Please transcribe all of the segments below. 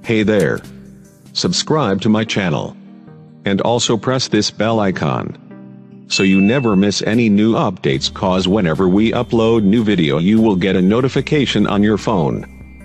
Hey there. Subscribe to my channel. And also press this bell icon. So you never miss any new updates, cause whenever we upload new video you will get a notification on your phone.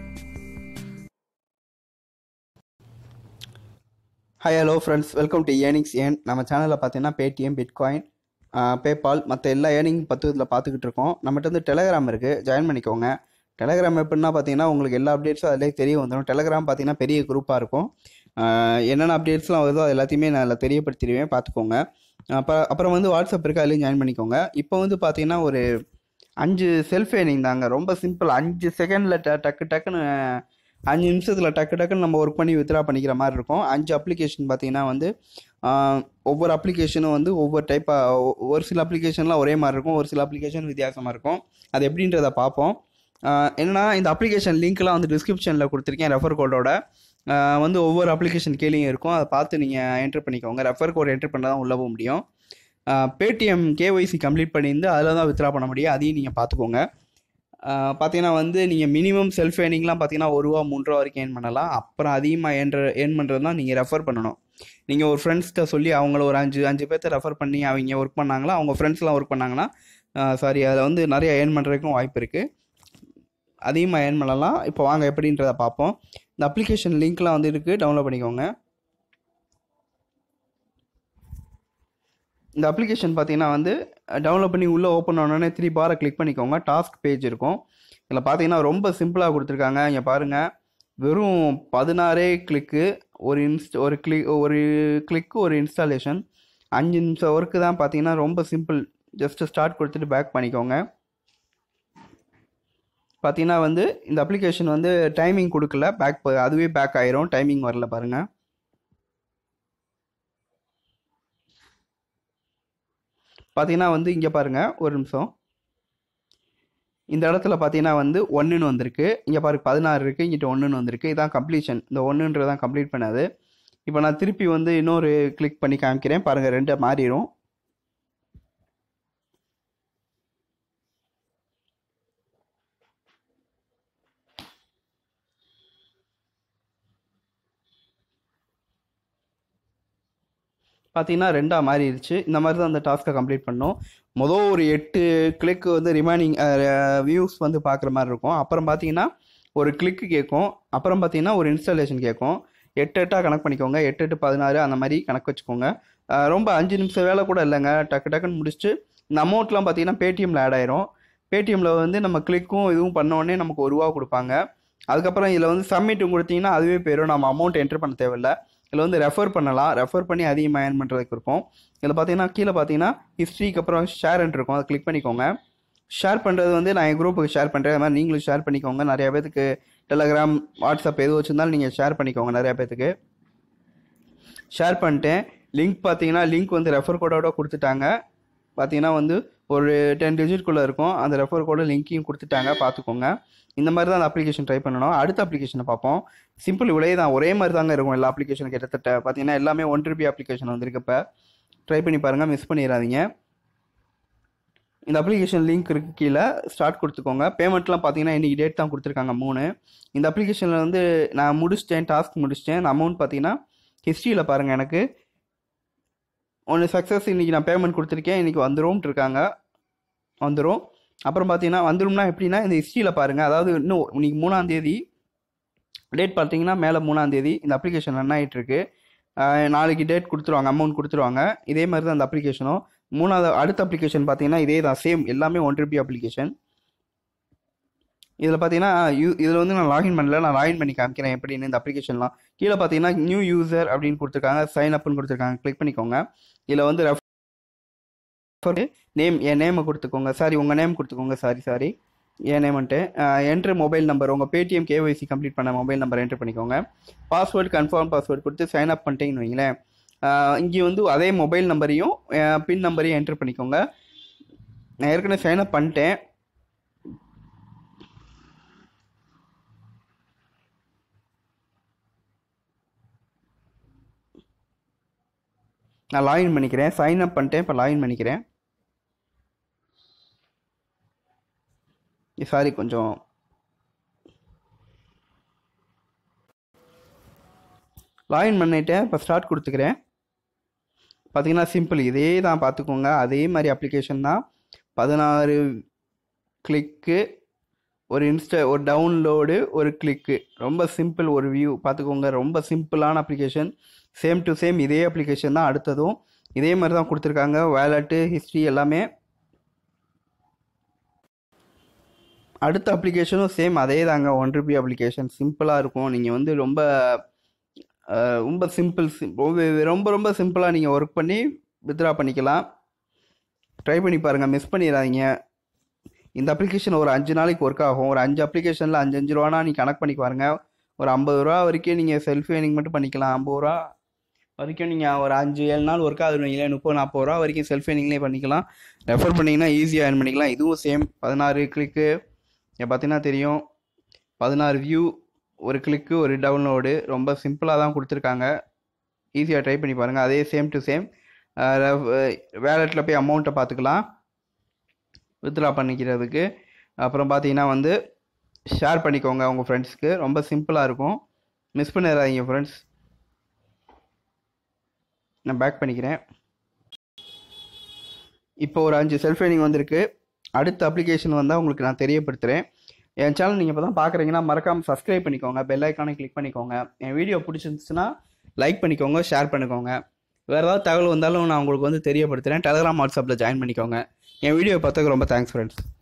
Hi hello friends, welcome to Earnings Earn. நம்ம சேனலில் பார்த்தீங்கன்னா Paytm, bitcoin, PayPal மற்ற எல்லா earning இதில் பார்த்துக்கிட்டு இருக்கோம். நம்மகிட்ட வந்து டெலகிராம் இருக்குது, ஜாயின் பண்ணிக்கோங்க. டெலகிராம் எப்படின்னா பார்த்தீங்கன்னா உங்களுக்கு எல்லா அப்டேட்ஸும் அதிலே தெரிய வந்துடும். டெலகிராம் பார்த்தீங்கன்னா பெரிய குரூப்பாக இருக்கும். என்னென்ன அப்டேட்ஸ்லாம் வருதோ அது எல்லாத்தையுமே நான் அதில் தெரியப்படுத்திடுவேன், பார்த்துக்கோங்க. அப்புறம் வந்து வாட்ஸ்அப் இருக்குது, அதுலேயும் ஜாயின் பண்ணிக்கோங்க. இப்போ வந்து பார்த்தீங்கன்னா ஒரு 5 செல்ஃப் ஏர்னிங் தாங்க, ரொம்ப சிம்பிள். 5 செகண்டில் டக்குன்னு 5 நிமிஷத்தில் டக்குன்னு நம்ம ஒர்க் பண்ணி வித்ரா பண்ணிக்கிற மாதிரி இருக்கும். 5 அப்ளிகேஷன் பார்த்தீங்கன்னா வந்து ஒவ்வொரு அப்ளிகேஷனும் வந்து ஒவ்வொரு டைப்பாக, ஒரு சில அப்ளிகேஷன்லாம் ஒரே மாதிரி இருக்கும், ஒரு சில அப்ளிகேஷன் வித்தியாசமாக இருக்கும். அது எப்படின்றத பார்ப்போம். என்னன்னா இந்த அப்ளிகேஷன் லிங்க்லாம் வந்து டிஸ்கிரிப்ஷனில் கொடுத்துருக்கேன், ரெஃபர் கோடோட. வந்து ஒவ்வொரு அப்ளிகேஷன் கீழேயும் இருக்கும், அதை பார்த்து நீங்கள் என்ட்ரு பண்ணிக்கோங்க. ரெஃபர் கோட் என்ட்ரு பண்ணால் தான் உள்ளே போக முடியும். பேடிஎம் கேஒய்சி கம்ப்ளீட் பண்ணியிருந்து அதில் தான் வித்ரா பண்ண முடியும், அதையும் நீங்கள் பார்த்துக்கோங்க. பார்த்தீங்கன்னா வந்து நீங்கள் மினிமம் செல்ஃப் ஏர்னிங்லாம் பார்த்தீங்கன்னா ₹1 ₹3 வரைக்கும் ஏர்ன் பண்ணலாம். அப்புறம் அதிகமாக ஏர்ன் பண்ணுறது தான் நீங்கள் ரெஃபர் பண்ணணும். நீங்கள் ஒரு ஃப்ரெண்ட்ஸ்கிட்ட சொல்லி அவங்கள ஒரு 5 பேர்த்த ரெஃபர் பண்ணி அவங்க ஒர்க் பண்ணாங்களா, அவங்க ஃப்ரெண்ட்ஸ்லாம் ஒர்க் பண்ணாங்கன்னா அதில் வந்து நிறைய ஏர்ன் பண்ணுறதுக்கும் வாய்ப்பு இருக்குது, அதிகமாக ஏர்ன் பண்ணலாம். இப்போ வாங்க எப்படின்றத பார்ப்போம். இந்த அப்ளிகேஷன் லிங்க்லாம் வந்து இருக்குது, டவுன்லோட் பண்ணிக்கோங்க. இந்த அப்ளிகேஷன் பார்த்தீங்கன்னா வந்து டவுன்லோட் பண்ணி உள்ளே ஓப்பன் ஆனோடனே 3 பாரை கிளிக் பண்ணிக்கோங்க. டாஸ்க் பேஜ் இருக்கும். இதில் பார்த்தீங்கன்னா ரொம்ப சிம்பிளாக கொடுத்துருக்காங்க. இங்கே பாருங்கள், வெறும் 16 கிளிக்கு, ஒரு கிளிக்கு ஒரு இன்ஸ்டாலேஷன், 5 நிமிஷம் ஒர்க்கு தான். பார்த்தீங்கன்னா ரொம்ப சிம்பிள். ஜஸ்ட்டு ஸ்டார்ட் கொடுத்துட்டு பேக் பண்ணிக்கோங்க. பார்த்தீங்கன்னா வந்து இந்த அப்ளிகேஷன் வந்து டைமிங் கொடுக்கல, அதுவே பேக் ஆயிரும், டைமிங் வரல பாருங்கள். பார்த்தீங்கன்னா வந்து இங்கே பாருங்கள், ஒரு நிமிஷம். இந்த இடத்துல பார்த்தீங்கன்னா வந்து 1ன்னு வந்திருக்கு. இங்கே பாருங்க 16 இருக்குது, இங்கிட்ட 1ன்னு வந்திருக்கு. இதான் கம்ப்ளீஷன். இந்த 1ன்றது தான் கம்ப்ளீட் பண்ணாது. இப்போ நான் திருப்பி வந்து இன்னொரு கிளிக் பண்ணி காமிக்கிறேன் பாருங்கள், 2 மாறிடும். பார்த்தீங்கன்னா 2 மாறிடுச்சு. இந்த மாதிரி தான் அந்த டாஸ்க்கை கம்ப்ளீட் பண்ணோம். ஒரு 8 கிளிக்கு வந்து ரிமைனிங் வியூஸ் வந்து பார்க்குற மாதிரி இருக்கும். அப்புறம் பார்த்தீங்கன்னா ஒரு கிளிக்கு கேட்கும். அப்புறம் பார்த்தீங்கன்னா ஒரு இன்ஸ்டாலேஷன் கேட்கும். 8 கணக்கு பண்ணிக்கோங்க. 8 16 அந்த மாதிரி கணக்கு வச்சுக்கோங்க. ரொம்ப 5 நிமிஷம் வேலை கூட இல்லைங்க, டக்குன்னு முடிச்சுட்டு இந்த அமௌண்ட்லாம் பார்த்தீங்கன்னா பேடிஎம்மில் ஆட் ஆயிரும். பேடிஎம்மில் வந்து நம்ம கிளிக்கும் இதுவும் பண்ணோடனே நமக்கு ₹1 கொடுப்பாங்க. அதுக்கப்புறம் இதில் வந்து சப்மிட்டும் கொடுத்தீங்கன்னா அதுவே போயிடும், நம்ம அமௌண்ட் என்ட்ரு பண்ண தேவையில்லை. இதில் வந்து ரெஃபர் பண்ணலாம், ரெஃபர் பண்ணி அதிகமாக ஏர்ன் பண்ணுறதுக்கு இருக்கும். இதில் பார்த்தீங்கன்னா கீழே பார்த்தீங்கன்னா ஹிஸ்ட்ரிக்கு அப்புறம் ஷேர்ன்ட்டு இருக்கும், அதை கிளிக் பண்ணிக்கோங்க. ஷேர் பண்ணுறது வந்து நான் என் குரூப்புக்கு ஷேர் பண்ணுறேன், அது மாதிரி நீங்களும் ஷேர் பண்ணிக்கோங்க. நிறையா பேத்துக்கு டெலகிராம், வாட்ஸ்அப் எது வச்சுருந்தாலும் நீங்கள் ஷேர் பண்ணிக்கோங்க. நிறையா பேத்துக்கு ஷேர் பண்ணிட்டேன். லிங்க் பார்த்தீங்கன்னா லிங்க் வந்து ரெஃபர் கோடோட கொடுத்துட்டாங்க. பார்த்தீங்கன்னா வந்து ஒரு 10 டிஜிட்குள்ளே இருக்கும், அந்த ரெஃபர் கோட லிங்க்கையும் கொடுத்துட்டாங்க, பார்த்துக்கோங்க. இந்த மாதிரி தான் அந்த அப்ளிகேஷன் ட்ரை பண்ணணும். அடுத்த அப்ளிகேஷனை பார்ப்போம். சிம்பிள், இவ்வளோ தான், ஒரே மாதிரி தாங்க இருக்கும் எல்லா அப்ளிகேஷனும் கிட்டத்தட்ட. பார்த்தீங்கன்னா எல்லாமே ₹1 அப்ளிகேஷன் வந்திருக்கு. இப்போ ட்ரை பண்ணி பாருங்கள், மிஸ் பண்ணிடாதீங்க. இந்த அப்ளிகேஷன் லிங்க் இருக்குது, கீழே ஸ்டார்ட் கொடுத்துக்கோங்க. பேமெண்ட்லாம் பார்த்தீங்கன்னா இன்றைக்கி டேட் தான் கொடுத்துருக்காங்க 3. இந்த அப்ளிகேஷனில் வந்து நான் முடிச்சிட்டேன், டாஸ்க் முடிச்சிட்டேன். நான் அமௌண்ட் பார்த்தீங்கன்னா ஹிஸ்ட்ரியில் பாருங்கள், எனக்கு ஒன்று சக்ஸஸ், இன்றைக்கி நான் பேமெண்ட் கொடுத்துருக்கேன், இன்றைக்கி வந்துடும் இருக்காங்க, வந்துடும். அப்புறம் பார்த்தீங்கன்னா வந்துடும்னா எப்படின்னா இந்த ஹிஸ்ட்ரியில் பாருங்கள், அதாவது இன்னும் இன்றைக்கி 3ஆம் தேதி டேட் பார்த்தீங்கன்னா மேலே 3ஆம் தேதி இந்த அப்ளிகேஷன் ரன் ஆகிட்டுருக்கு. நாளைக்கு டேட் கொடுத்துருவாங்க, அமௌண்ட் கொடுத்துருவாங்க. இதே மாதிரி தான் அந்த அப்ளிகேஷனும். அடுத்த அப்ளிகேஷன் பார்த்தீங்கன்னா இதே தான், சேம், எல்லாமே ₹1 அப்ளிகேஷன். இதில் பார்த்தீங்கன்னா இதில் வந்து நான் லாகின் பண்ணல, நான் லாகின் பண்ணி காமிக்கிறேன் எப்படின்னு. இந்த அப்ளிகேஷன்லாம் கீழே பார்த்தீங்கன்னா நியூ யூசர் அப்படின்னு கொடுத்துருக்காங்க, சைன் அப்னு கொடுத்துருக்காங்க, கிளிக் பண்ணிக்கோங்க. இதில் வந்து நேம், என் நேமை கொடுத்துக்கோங்க. சாரி, உங்கள் நேம் கொடுத்துக்கோங்க. சாரி என் நேம்ன்ட்டு என்ட்ரு மொபைல் நம்பர், உங்கள் பேடிஎம் கேஒய்சி கம்ப்ளீட் பண்ண மொபைல் நம்பர் என்ட்ரு பண்ணிக்கோங்க. பாஸ்வேர்டு கன்ஃபார்ம் பாஸ்வேர்டு கொடுத்து சைன் அப் பண்ணிட்டீங்கன்னு வைங்களேன். இங்கே வந்து அதே மொபைல் நம்பரையும் பின் நம்பரையும் என்ட்ரு பண்ணிக்கோங்க. நான் ஏற்கனவே சைன் அப் பண்ணிட்டேன். நான் லாகின் பண்ணிக்கிறேன், சைன் அப் பண்ணிட்டேன், இப்போ லாகின் பண்ணிக்கிறேன். சாரி, கொஞ்சம் லாகின் பண்ணிவிட்டேன். இப்போ ஸ்டார்ட் கொடுத்துக்கிறேன். பார்த்தீங்கன்னா சிம்பிள் இதே தான் பார்த்துக்கோங்க. அதே மாதிரி அப்ளிகேஷன் தான். 16 கிளிக்கு, ஒரு டவுன்லோடு, ஒரு கிளிக்கு. ரொம்ப சிம்பிள். ஒரு வியூ பார்த்துக்கோங்க. ரொம்ப சிம்பிளான அப்ளிகேஷன். சேம் டு சேம் இதே அப்ளிகேஷன் தான் அடுத்ததும் இதே மாதிரி தான் கொடுத்துருக்காங்க. வேலெட்டு, ஹிஸ்ட்ரி எல்லாமே. அடுத்த அப்ளிகேஷனும் சேம் அதே தாங்க. 1 ரூபி அப்ளிகேஷன். சிம்பிளாக இருக்கும். நீங்கள் வந்து ரொம்ப ரொம்ப சிம்பிள், ரொம்ப ரொம்ப சிம்பிளாக நீங்கள் ஒர்க் பண்ணி வித்ட்ரா பண்ணிக்கலாம். ட்ரை பண்ணி பாருங்கள், மிஸ் பண்ணிடாதீங்க. இந்த அப்ளிகேஷன் ஒரு 5 நாளைக்கு ஒர்க் ஆகும். ஒரு 5 அப்ளிகேஷனில் 5 ரூபானா நீங்கள் கனெக்ட் பண்ணி பாருங்கள். ஒரு 50 ரூபா வரைக்கும் நீங்கள் செல்ஃப் ஏர்னிங் மட்டும் பண்ணிக்கலாம். 50 ரூபா வரைக்கும் நீங்கள் ஒரு 5-7 நாள் ஒர்க் ஆகுதுவீங்களே, 30-40 ரூபா வரைக்கும் செல்ஃப் ஏர்னிங்லேயே பண்ணிக்கலாம். ரெஃபர் பண்ணிங்கன்னா ஈஸியாக ஏர்ன் பண்ணிக்கலாம். இதுவும் சேம் 16 கிளிக்கு. பார்த்தீங்கன்னா தெரியும், 16 வியூ, ஒரு கிளிக்கு, ஒரு டவுன்லோடு. ரொம்ப சிம்பிளாக தான் கொடுத்துருக்காங்க. ஈஸியாக ட்ரை பண்ணி பாருங்கள். அதே சேம் டு சேம் வேலெட்டில் போய் அமௌண்ட்டை பார்த்துக்கலாம் வித்ட்ரா பண்ணிக்கிறதுக்கு. அப்புறம் பார்த்தீங்கன்னா வந்து ஷேர் பண்ணிக்கோங்க உங்கள் ஃப்ரெண்ட்ஸ்க்கு. ரொம்ப சிம்பிளாக இருக்கும், மிஸ் பண்ணிடாதீங்க ஃப்ரெண்ட்ஸ். நான் பேக் பண்ணிக்கிறேன். இப்போ ஒரு 5 செல்ஃப் ஏர்னிங் வந்திருக்கு. அடுத்த அப்ளிகேஷன் வந்தால் உங்களுக்கு நான் தெரியப்படுத்துகிறேன். என் சேனல் நீங்கள் இப்போ தான் பார்க்குறீங்கன்னா மறக்காமல் சப்ஸ்கிரைப் பண்ணிக்கோங்க, பெல் ஐக்கானை கிளிக் பண்ணிக்கோங்க. என் வீடியோ பிடிச்சிருந்துச்சுன்னா லைக் பண்ணிக்கோங்க, ஷேர் பண்ணிக்கோங்க. வேறு ஏதாவது தகவல் வந்தாலும் நான் உங்களுக்கு வந்து தெரியப்படுத்துகிறேன். டெலகிராம், வாட்ஸ்அப்பில் ஜாயின் பண்ணிக்கோங்க. என் வீடியோ பார்த்ததுக்கு ரொம்ப தேங்க்ஸ் ஃப்ரெண்ட்ஸ்.